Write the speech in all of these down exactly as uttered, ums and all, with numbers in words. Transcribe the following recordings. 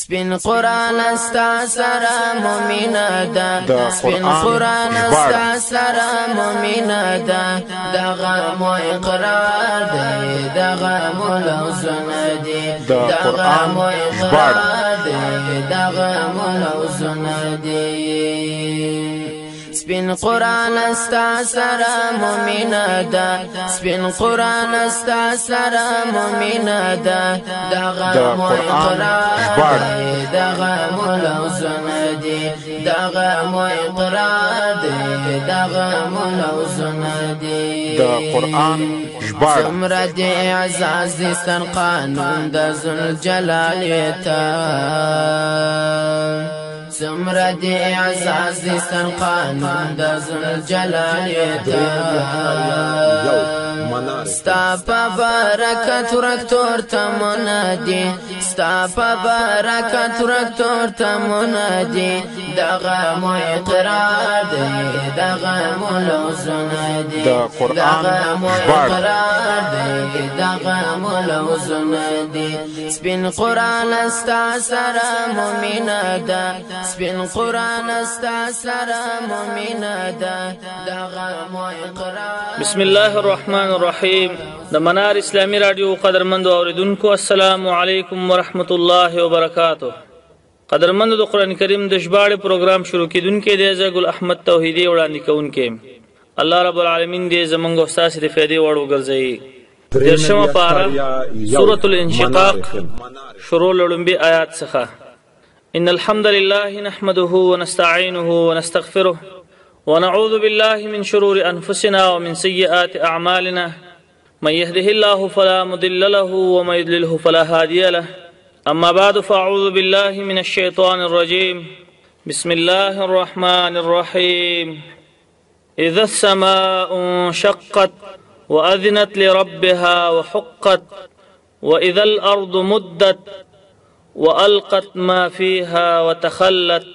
سپین قرآن استا سرا مومنا دا سپین قرآن استا سرا مومنا دا دا غم و اقرار دی دا غم و لوزن دی دا غم و اقرار دی دا غم و لوزن دی سپین قرآن استا سرا مومنا دا سپین قرآن استا سرا مومنا دا دا غم و اقرار دی دا غم و لوزن دی دا غم و اقرار دی دا غم و لوزن دی دا قرآن جبار سمرا دی اعزاز دی ستن قانون دا ذوالجلالیتا سمرا دی اعزاز دی ستن قانون دا ذوالجلالیتا ستا پا برکت رکتور تمنا دی ستا پا برکت رکتور تمنا دی دا غم و اقرار دی دا غم و لوزن دی دا قرآن اقرار دی دا غم و لوزن دی سپین قرآن استا سرا مومنا دا سپین قرآن استا سرا مومنا دا دا غم و اقرار. بسم الله الرحمن الرحیم. د منار اسلامی رادیو قدرمند اوریدونکو السلام علیکم ورحمت الله وبرکاتہ. قدرمند د قرآن کریم د ژباړې پروګرام شروع کیدونکې دی زه ګل احمد توحیدی وړاندې کوونکی. الله رب العالمین دې زمونږ او ستاسو د فایدې وړ وګرځوي. دېرشمه پاره سورة الانشقاق شروع له لومبي آیات څخه. ان الحمد لله نحمده ونستعینه ونستغفره ونعوذ بالله من شرور انفسنا ومن سيئات اعمالنا من يهده الله فلا مضل له ومن يضلله فلا هادي له. اما بعد فاعوذ بالله من الشيطان الرجيم. بسم الله الرحمن الرحيم. اذا السماء انشقت واذنت لربها وحقت واذا الارض مدت والقت ما فيها وتخلت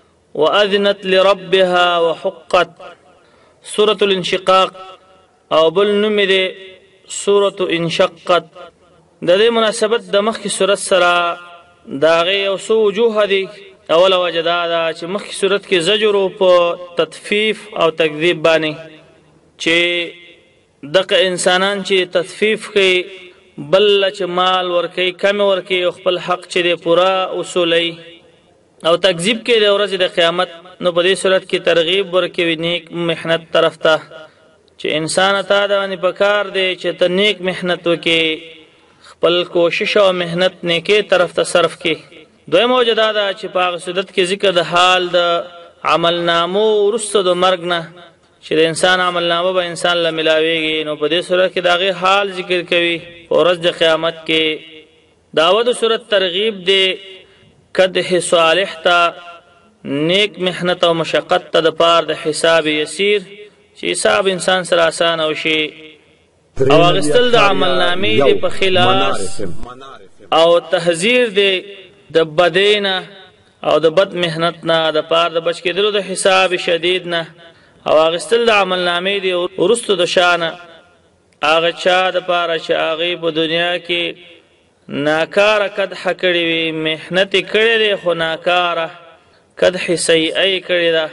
وأذنت لربها وحقت. سورة الانشقاق او بل نوم دی سورة انشقت. د دې مناسبت د مخکې سورت سره د هغې یو څو وجوه دي. اوله وجه دا ده چې مخکې سورت کې زجر په تطفیف او تکذیب باندې چې دغه انسانان چې تطفیف کوي بل چې مال ورکوي کم ورکوي او خپل حق چې دی پوره وصولوي او تکذیب کې د ورځې د قیامت، نو په دې صورت کې ترغیب ورکوي نیک محنت طرف ته چې انسان ته دا باندې پکار دی چې ته نیک محنت وکړې، خپل کوشش او محنت نیکې طرف ته صرف کړې. دویمه وجه دا ده چې په هغه صورت کې ذکر د حال د عملنامو وروسته د مرګ نه چې د انسان عملنامه به انسان له ملاویږي، نو په دې صورت کې د هغې حال ذکر کوي په ورځ د قیامت کې. دعوه د صورت ترغیب دی کدح صالح تا نیک محنت او مشقت تا د پار د حساب یسیر چې حساب انسان سره آسان او شي او اغستل د عملنامې دی په خلاص او تحذیر دی د بدینا او د بد محنت نه د پار د بچ کېدلو د حساب شدید نه او اغستل د عملنامې دی ورستو د شانه هغه چا د پاره چې هغې په دنیا کې ناکاره کدح کړی وي، محنت کړی دی خو ناکاره کدح سیئه کړی ده.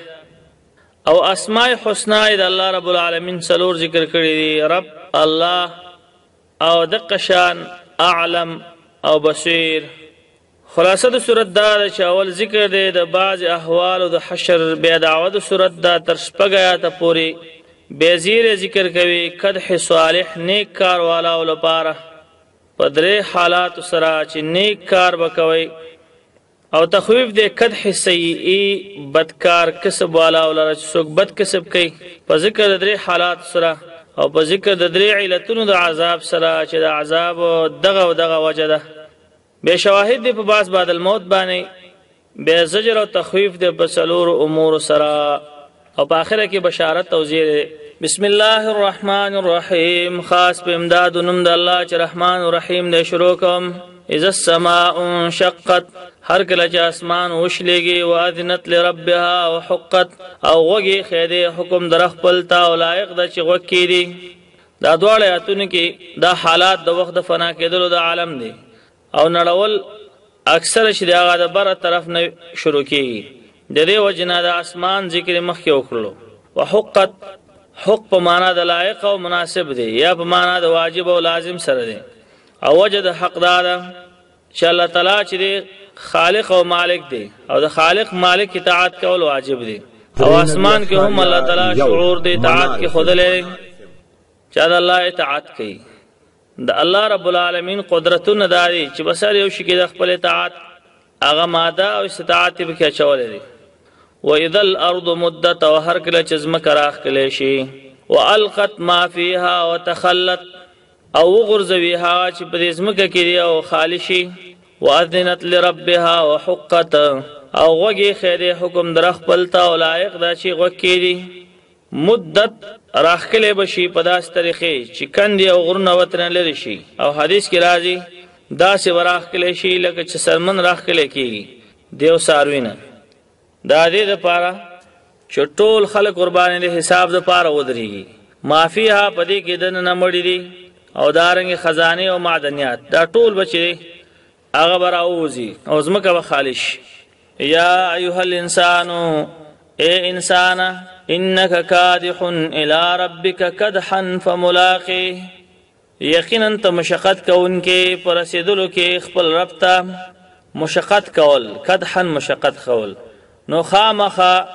او اسماء حسنا د الله رب العالمین څلور ذکر کړی دي، رب، الله او دقه شان اعلم او بصیر. خلاصه د صورت دا ده چې اول ذکر دی د بعض احوال او د حشر، بیا دعوه د صورت دا تر شپږ آیاته پورې بیا زیره ذکر کوي کدح صالح نیک کار والاو لپاره په درې حالاتو سره چې نیک کار وکوي، او تخویف دی کدح سیئي بدکار کسب والاو لره چې څوک بد کسب کوي په ذکر د درې حالاتو سره او په ذکر د درې علتونو د عذاب سره چې د عذاب دغه او دغه وجه ده. بیا شواهد دی په باس بعد الموت باندې، بیا زجر او تخویف دی په څلورو امورو سره او په آخره کې بشارت او زیر. بسم الله الرحمن الرحیم. خاص په امداد نوم د الله چې رحمان او رحیم دی شروع کوم. اذا السماء انشقت، هر کله چې اسمان وشلېږي، واذنت لربها وحقت، او غوږې خیدې حکم در خپل ته او لایق ده چې غوږ کېږدي. دا دواړه آیاتونه کې دا حالات د وخت د فنا کېدلو د عالم دی او نړول اکثر چې هغه د بره طرف نه شروع کیږي. د دې وجه نه د اسمان ذکر مخکې وکړلو. وحقت حق په معنا د لایق او مناسب دی یا په معنا د واجب او لازم سره دی. او وجه د حق دا چې الله تعالی چې دی خالق او مالک دی او د خالق مالک اطاعت کول واجب دی. او اسمان کې هم الله تعالی شعور دی اطاعت کې خود لري چې د الله اطاعت کوي. د الله رب العالمین قدرتونه داري چې بسر یو شي کې د خپل اطاعت هغه ماده او استطاعت به کې چولې دي. واذا الارض مدت او هر کله چې زمکه راخ کله شي والقت ما فيها وتخلت او غرزويها چې په دې زمکه کې دی او خالی شي. واذنت لربها وحقت او غوږی خیره حکم در خپل تا او لایق دا چې غوږی دی. مدت راخکله بشي په داس طریقې چې کندي او غرونه وتر لري شي. او حدیث کې راځي دا سه وراخکله شي لکه چې سرمن راخکله کیږي دیو ساروینه. دا دې لپاره چې ټول خلک قرباني د حساب لپاره ودرېږي. معافیه پدې کې دنه نه مړی دي او دارنګ خزانه او معدنیات دا ټول بچي هغه براوزی او زمکه به خالش. یا ایها الانسان اے انسان انك كادح الى ربك كدحا فملاقيه یقینا ته مشقت کوونکې پر رسیدلو کې خپل رب ته مشقت کول کدحا مشقت کول. نو خامخا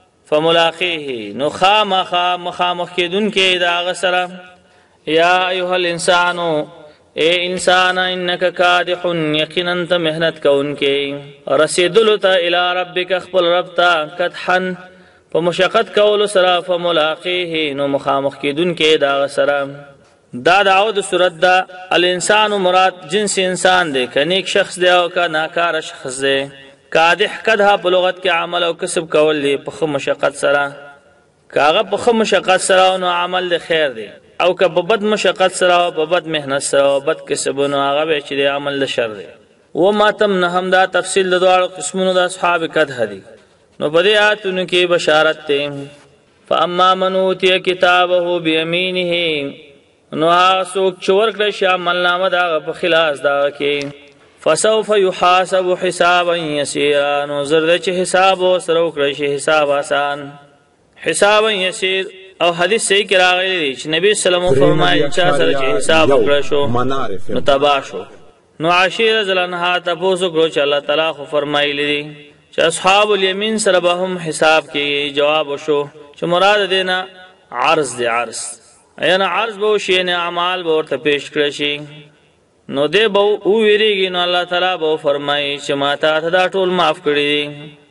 فملاقيه نو خامخا مخامخ کېدونکې دا غسره. یا ایها الانسان اے انسان انك كادح یقینا ته مهنت کوونکې رسیدلو ته الی ربک خپل رب ته کدحا په مشقت کولو سره فملاقيه نو مخامخ کېدونکې دا غسره. دا دعوه د صورت دا الانسان مراد جنس انسان دی که نیک شخص دی او که ناکار شخص دی. کادح کدها په لغت کې عمل او کسب کول دی په خو مشقت سره. کاغه په خو مشقت سره نو عمل دی خیر دی او که په بد مشقت سره او په بد مهنت سره او بد کسب نو هغه به چې دی عمل دی شر دی. و ماتم نه هم دا تفصیل د دوه قسمونو د اصحاب کده دی. نو په دې آیاتونو کې بشارت ده. فاما من اوتی کتابه بیمینه نو هغه څوک چې ورکړی شي عملنامه د هغه په خلاص د هغه کې فسوف یحاسب حسابا یسیرا نو زر دی چې حساب ورسره وکړی شي حساب آسان. حسابا یسیر او حدیث صحیح کې راغلی دی چې نبی صلی الله علیه وسلم فرمایي چا سره چې حساب وکړی شو نو تباه شو. نو عائشہ رضی الله عنها تاسو کړو چې الله تعالی خو فرمایلی دی چې اصحاب الیمین سره به هم حساب کې جواب وشو چې مراد دینا عرض دی عرض یعنی عرض به شي نه اعمال به ورته پیش کړی شي. نو دې به او ویریږي نو الله تعالی به فرمایي چې ما ته دا ټول معاف کړی دي.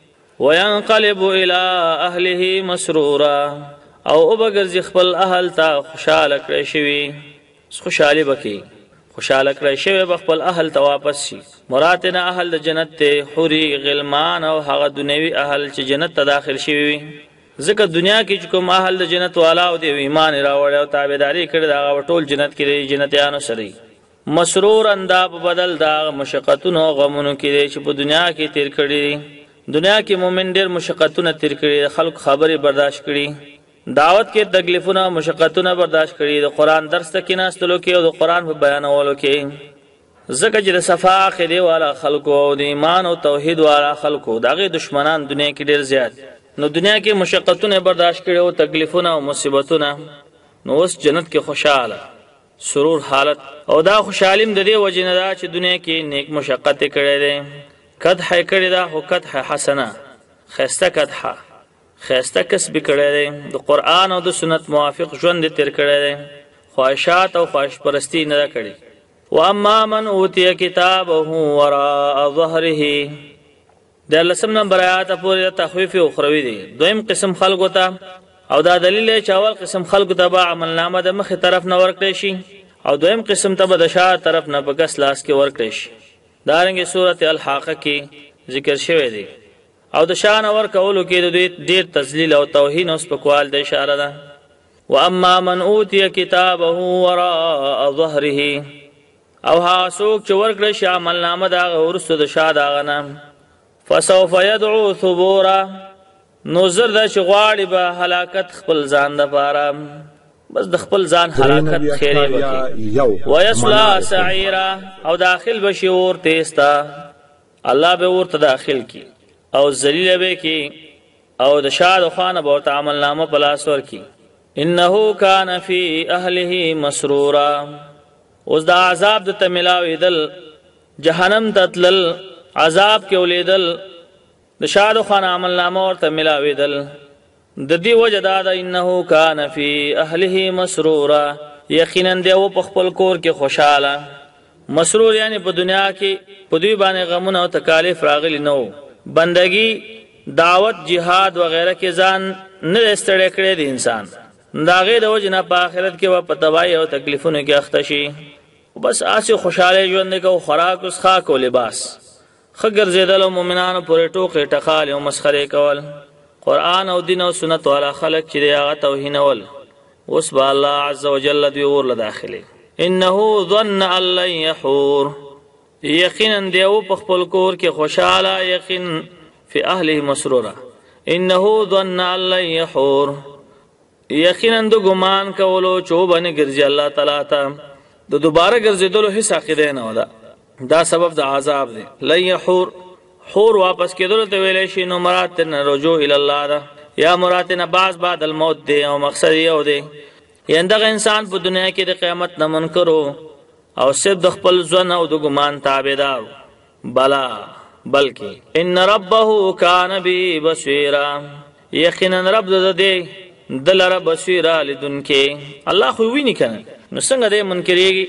وينقلب الى اهله مسرورا او وبګرځي خپل اهل ته خوشاله کړی شي. خوشالي بکی خوشاله کړی شي به خپل اهل ته واپس شي. مراد نه اهل د جنت ته حوري غلمان او هغه دنیوي اهل چې جنت ته داخل شي. ځکه دنیا کې کوم اهل د جنت والا او د ایمان راوړ او تابعداري کړي دا ټول جنت کې جنتیانو سره مسرور انده په بدل دا مشقتونو غمونو کې چې په دنیا کې تیر کړي. دنیا کې مؤمن ډېر مشقتونه تیر کړي خلق خبري برداشت کړي دعوت کې تکلیفونه مشقتونه برداشت کړي د قران درس ته کې ناستلو کې او د قران په بیانولو کې. ځکه چې د صفا عقیده والا خلکو او د ایمان او توحید والا خلکو دغه دشمنان دنیا کې ډېر زیات. نو دنیا کې مشقتونه برداشت کړي او تکلیفونه او مصیبتونه نو اوس جنت کې خوشاله سرور حالت او دا خوشالیم د دې وجه نه دا چې دنیا کې نیک مشقت کړي دي. قد حی کړي دا هو قد حسنه خسته قد ح خسته کسب کړي دي د قران او د سنت موافق ژوند تیر کړي دي خواهشات او خواهش پرستی نه کړي. و اما من اوتی کتابه وراء ظهره د لسم نمبر آیات پورې تخویف او اخروی دي. دویم قسم خلقو ته او دا دلیل چې اول قسم خلقو ته به عمل نامه د مخه طرف نه ورکړي شي او دویم قسم ته به د شا طرف نه په کس لاس کې ورکړي شي. دارنګه سورته الحاقه کې ذکر شوی دی او د شان اور کولو کې د دې ډیر تذلیل او توهین اوس په کول د اشاره ده. و اما من اوتی کتابه وراء ظهره او ها څوک چې ورکړي شي عمل نامه دا ورسره د شا داغه نه فسوف يدعو ثبورا نو زر د شغواړي به هلاکت خپل ځان د پاره بس د خپل ځان هلاکت خیری وکي. ويصلى سعيرا او داخل بشور تیستا الله به ورته داخل کی او ذلیل به کی او د شاد خوانه به ورته عمل نامه پلاس ور کی. انه کان فی اهله مسرورا. اوس دا عذاب د تملاوی دل جهنم تتلل عذاب کې ولیدل د شاد خوانه عمل نامه ورته ملاوی دل د دې وجه دا ده انه کان فی اهله مسرورا یقینا دی او په خپل کور کې خوشاله. مسرور یعنی په دنیا کې په دوی باندې غمونه او تکالیف راغلي نو بندگی دعوت جهاد وغیرہ کې ځان نه ستړی کړي دی انسان داغه د وجه نه په آخرت کې و په تباہی او تکلیفونو کې اخته شي. بس آسه خوشاله ژوند کو خوراک اوس خاک او لباس خګر زیدل مومنانو پورې ټوکې ټخال او مسخره کول قرآن او دین او سنت والا خلق چې هغه توهین ول اوس با الله عز وجل دی ور له داخلي. انه ظن ان لن يحور یقینا دی او په خپل کور کې خوشاله یقین فی اهله مسرورا. انه ظن ان لن يحور یقینا د ګمان کولو چوبنه ګرځي الله تعالی ته د دوباره ګرځیدلو هیڅ عقیده نه ودا دا سبب د عذاب دی. لن يحور حور واپس کېدل ته ویل شي نو مراد نه رجوع الی الله دا یا مراد نه باز بعد الموت دی او مقصد یو دی یندغه انسان په دنیا کې د قیامت نه منکرو او صرف د خپل ځن او د ګمان تابعدار بلا بلکې ان ربه کان بی بصیرا یقینا رب د دې دلره بصیرا لدونکې الله خو ویني کنه نو څنګه دې منکرېږي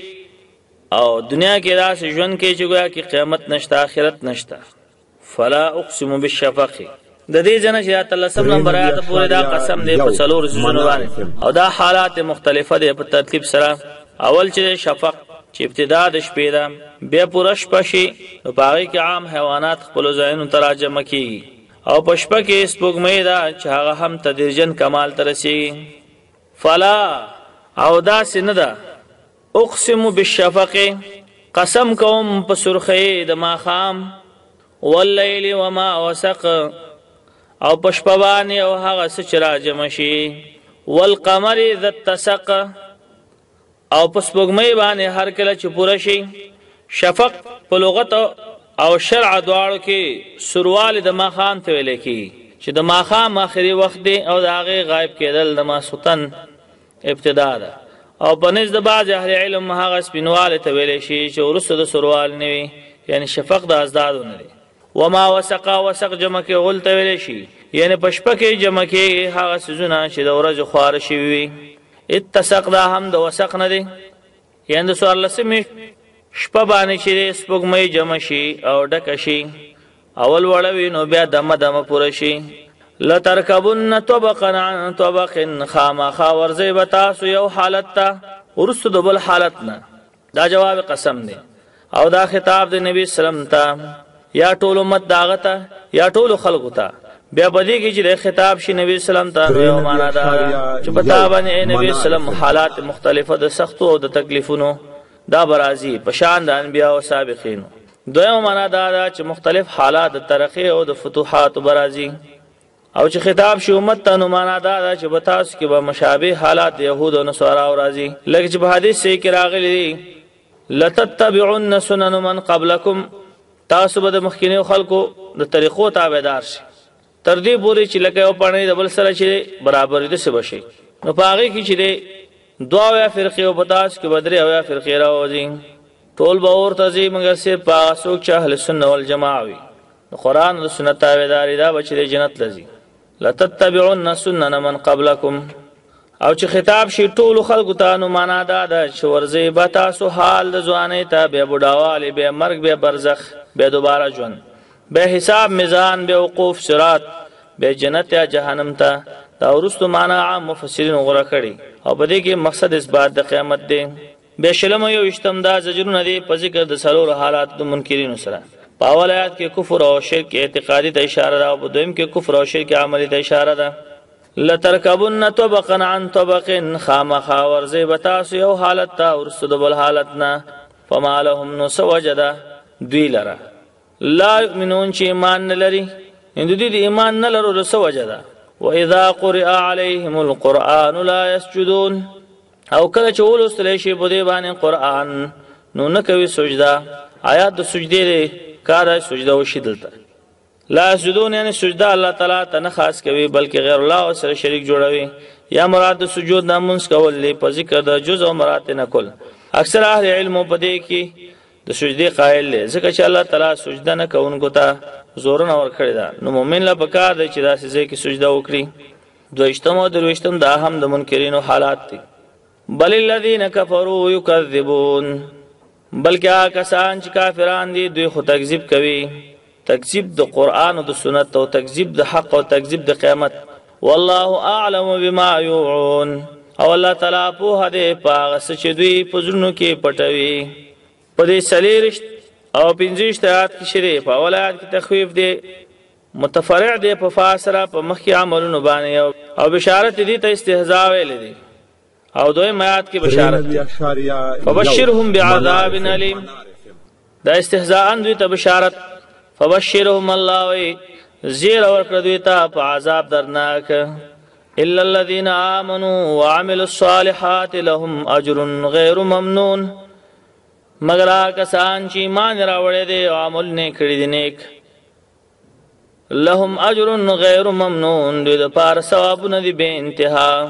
او دنیا کې راس ژوند کې چې ګویا کې قیامت نشته آخرت نشته. فلا اقسم بالشفق د دې جن چې تعالی سم نمبر آیات پورې دا قسم دی په څلور سيزونو باندې او دا حالات مختلفه دي په ترتیب سره. اول چې شفق چې ابتدا د شپې ده بیا پوره شپه شي نو پاره کې عام حیوانات خپل ځایونو تراجم کیږي او په شپه کې سپوږمۍ ده چې هغه هم تدریجن کمال ترسي. فلا او دا سنده اقسم بالشفق قسم کوم په سرخی د ماخام واللیل وما وسق او پشپوانی او هغه سچرا جمشي والقمر ذات تسق او پسپوږمۍ باندې هر کله چې پوره شي. شفق په لغت او شرع دواړو کې سروال د ماخام ته ویل کی چې د ماخام اخري وخت دی او د هغه غایب کېدل د ماسوتن ابتدا ده او په نزد بعض اهل علم هغه سپینواله ته ویل شي چې ورسره د سروال نوي یعنی شفق د ازدادونه دي. وما وسقا وسق جمع کې غل ته ویل شي یعنی پشپه کې جمع کې هغه سيزونه چې د ورځ خوار شي وي. اتسق دا هم د وسق نه دي یعنی د سوال لسمه شپه باندې چې سپوږمۍ جمع شي او ډک شي اول وړوي نو بیا دمه دمه پوره شي. لترکبن طبقا عن طبق خامخا ورزی بتاسو یو حالت تا ورسو د بل حالت نه دا جواب قسم دی او دا خطاب د نبی سلام ته یا ټول امت داغه ته یا ټول خلقو ته بیا بدی کی چې خطاب شي نبی سلام ته یو معنا دا چې پتا باندې نبی سلام حالات مختلفه د سختو او د تکلیفونو دا برازي پشان د انبیا او سابقین. دویم معنا دا چې مختلف حالات د ترقی او د فتوحات برازي او چې خطاب شي امت ته نو معنا دا چې بتاس کې به مشابه حالات د يهود او نصارا او راځي لکه چې په حدیث کې راغلي لتتبعن سنن من قبلكم تاسو به د مخکینو خلکو د طریقو تابعدار شي تر دې پورې چې لکه او پړنې د بل سره چې برابر دي څه بشي. نو پاغه کې چې دوا یا فرقې او پتاس کې بدري او یا فرقې راوځي ټول به ورته ځي مګر سه پاسو چې اهل سنت والجماعه وي قرآن او سنت تابعداري دا بچي جنت لذي. لتتبعن سنن من قبلكم او چې خطاب شي ټول خلکو ته نو معنا دا ده چې ورځي به تاسو حال د ځواني ته به بډاواله به مرګ به برزخ به دوباره ژوند به حساب میزان به وقوف صراط به جنت یا جهنم ته دا ورستو معنا عام مفسرین غوړه کړي او په دې کې مقصد اثبات د قیامت دی. به شلم یو اشتمدا زجرونه دی په ذکر د سلور حالات د منکرینو سره. په اول آیات کې کفر او شرک اعتقادي ته اشاره ده او په دویم کې کفر او شرک عملی ته اشاره ده. لترکبن طبقا عن طبق خامخا ورزی بتاسو یو حالت تا ورسو دبل حالت نا فما لهم نسو وجدا دوی لرا لا یؤمنون چی ایمان نلری اندو دی دی ایمان نلرو رسو وجدا و اذا قرئ علیهم القرآن لا يسجدون او کله چول استلیشی بودی بانی قرآن نو نکوی سجدا آیات دو سجدی دی کار سجده وشي دلته. لا سجدون یعنی سجده الله تعالی ته نه خاص کوي بلکې غیر الله سره شریک جوړوي. یا مراد سجود نامنس کول دی په ذکر د جزء او مراتب نه کول. اکثر اهل علم په دې کې د سجدي قائل دي ځکه چې الله تعالی سجده نه کوونکو ته زور نه ور کړی دا. نو مؤمن لا پکار دی چې داسې ځای کې سجده وکړي. دویشتم او درویشتم دا هم د منکرینو حالات دي. بل الذین کفروا یکذبون بلکې هغه کسان چې کافران دي دوی خو تکذیب کوي، تکذیب د قرآن او د سنت او تکذیب د حق او تکذیب د قیامت. والله اعلم بما یوعون او الله تعالی په هغه په هغه څه چې دوی په زړونو کې پټوي. په دې څلېرشت او پنځه آیات کې شریف اول آیات کې تخویف دی، متفرع دی په فاسره په مخکې عملونو باندې او بشارت دی ته استهزاء ویل دي. او دویم آیات کې بشارت دی فبشرهم بعذاب الیم، دا استهزاء دوی ته بشارت. فبشرهم الله وی زیر ورکړه دوی ته په عذاب درناک. الا الذين امنوا وعملوا الصالحات لهم اجر غیر ممنون مگر کسان چې ایمان راوړي دي او عمل نه کړی دي نیک. لهم اجر غیر ممنون دوی د پاره ثوابونه دي بے انتها.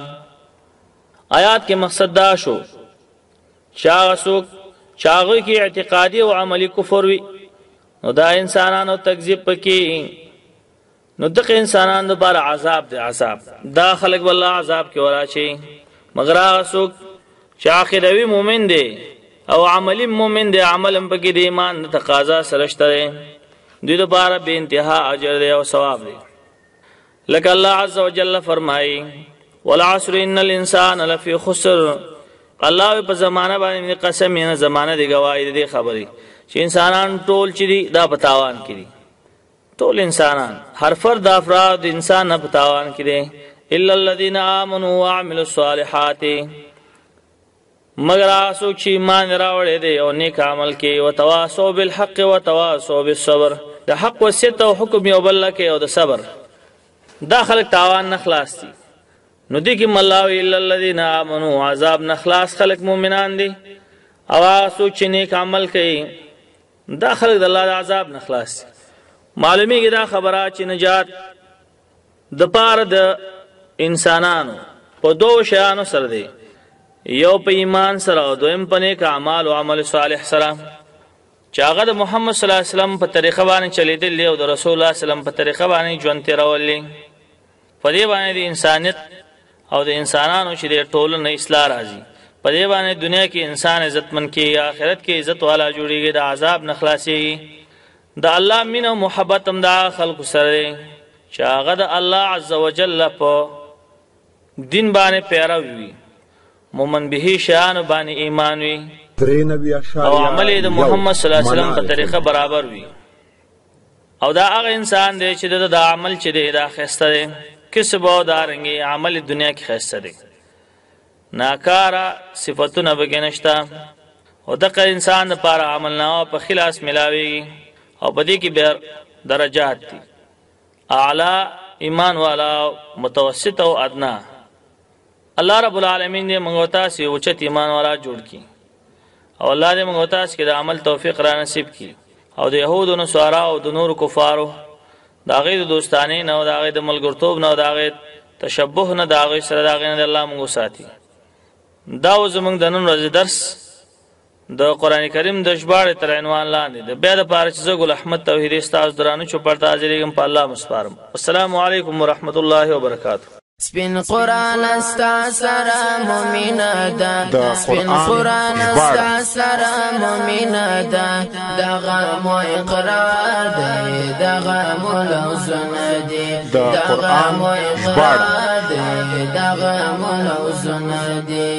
آیات کې مقصد دا شو چې هغه څوک چې هغه کې اعتقادي او عملی کفر وي نو دا انسانانو تکذیب پکې نو دغه انسانانو لپاره عذاب دی. عذاب دا خلق والله عذاب کې وراشي. مگر هغه څوک چې اخروی مؤمن دی او عملی مؤمن دی عملم پکې د ایمان تقاضا سره شته دوی لپاره بے انتها اجر دی او ثواب دی. لکه الله عز وجل فرمایي والعصر ان الانسان لفی خسر. الله په زمانہ باندې قسم نه زمانہ دی گواہی دی خبري چې انسانان ټول چې دي دا پتاوان کړي. ټول انسانان هر فرد افراد انسان نه پتاوان کړي. الا الذين امنوا وعملوا الصالحات مگر اسو چې ایمان راوړي دي او نیک عمل کوي او تواصوا بالحق وتواصوا بالصبر. د حق وصیت او حکم یو بل کې او د صبر. دا خلک تاوان نه خلاص دي. نو دی کې ملاوی الا الذين امنوا عذاب نخلاص خلق مؤمنان دي او اسو چې نیک عمل کوي دا خلق د الله د عذاب نخلاص. معلومیږي دا خبره چې نجات د پاره د انسانانو په دوه شیانو سره دی، یو په ایمان سره او دویم په نیک اعمال او عمل صالح سره چې هغه د محمد صلی الله علیه وسلم په طریقه باندې چلیدل او د رسول الله صلی الله علیه وسلم په طریقه باندې ژوند تیرول. په دې باندې د انسانیت او د انسانانو چې د ټولنې اصلاح راځي. په دې باندې دنیا کې انسان عزتمن کې آخرت کې عزت والا جوړيږي، د عذاب نخلاصي. د الله مين او محبت هم د خلق سره چې هغه د الله عز وجل په دین باندې پیروي وي، مومن به شان باندې ایمان وي او عمل د محمد صلی الله علیه وسلم په طریقه برابر وي. او دا هغه انسان دی چې د عمل چې دی دا خسته دی کسب او دارنګي عمل دنیا کې خسته دی، ناکاره صفاتونه بګنشتا او دغه انسان لپاره عمل نه په خلاص ملاوي او په دې کې به درجات دي، اعلی ایمان والا، متوسط او ادنا. الله رب العالمین دې موږ ته سي اوچت ایمان والا جوړ کړي او الله دې موږ ته کې د عمل توفیق را نصیب کړي او د يهودو نو سوارا او د نور کفارو دا غي د دوستانه نه او دا غي د ملګرتوب نه او دا غي تشبوه نه دا غي سره دا غي نه الله موږ ساتي. دا زمونږ د نن ورځې درس د قران کریم د ژباړې تر عنوان لاندې د بیا د پاره چې ګل احمد توحیدی استاد درانو چوپړتا حاضرېږم په الله مسپارم. السلام علیکم ورحمت الله وبرکاته. سپین قرآن استا سرا مومنا دا، سپین قرآن استا سرا مومنا دا، دا غم و اقرار دی، دا غم و لوزن دی، دا غم و اقرار دی، دا غم و لوزن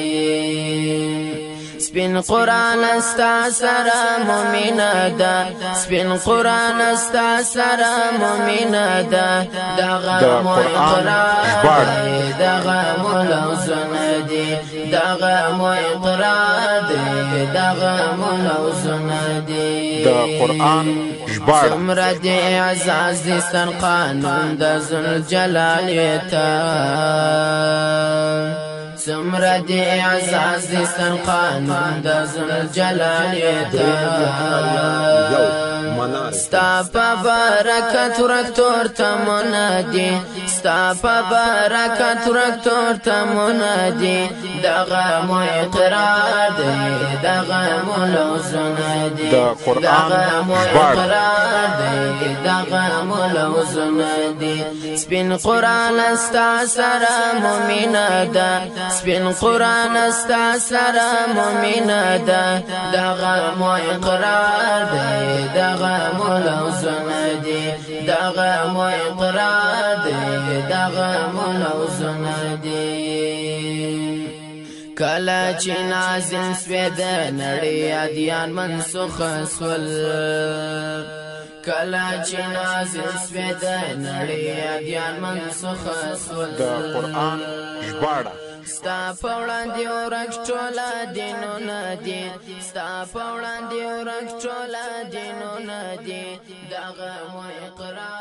دی. سپین قرآن استا سرا مومنا دا، سپین قرآن استا سرا مومنا دا، دا غم و اقرار دی، دا غم و لوزن دی، دا غم و اقرار دی، دا غم و لوزن دی. دا قرآن ژباړه سمره دی اعزاز دی ستر قانون د ذوالجلالیتا، سمره دی اعزاز دی ستر قانون د ذوالجلالیتا. ستا په برکت ورکتور ته منادي ستا په برکت ورکتور ته منادي دغه مو اقرار دی دغه مو لوزونه دي دغه مو اقرار دی دغه مو لوزونه دي سپین قرآن استا سره مؤمنه ده سپین قرآن استا سره مؤمنه ده دغه مو اقرار دی دغه مو لوزونه دي دغه مو اقرار دی دغه مو لوزونه دي کله چې نازل سوی د نړۍ ادیان منسوخ سول کله چې نازل سوی د نړۍ ادیان منسوخ سول د قرآن ژباړه ستا په وړاندې ورک ټوله دینونه دي ستا په وړاندې ورک ټوله دینونه دي دغه مو اقرار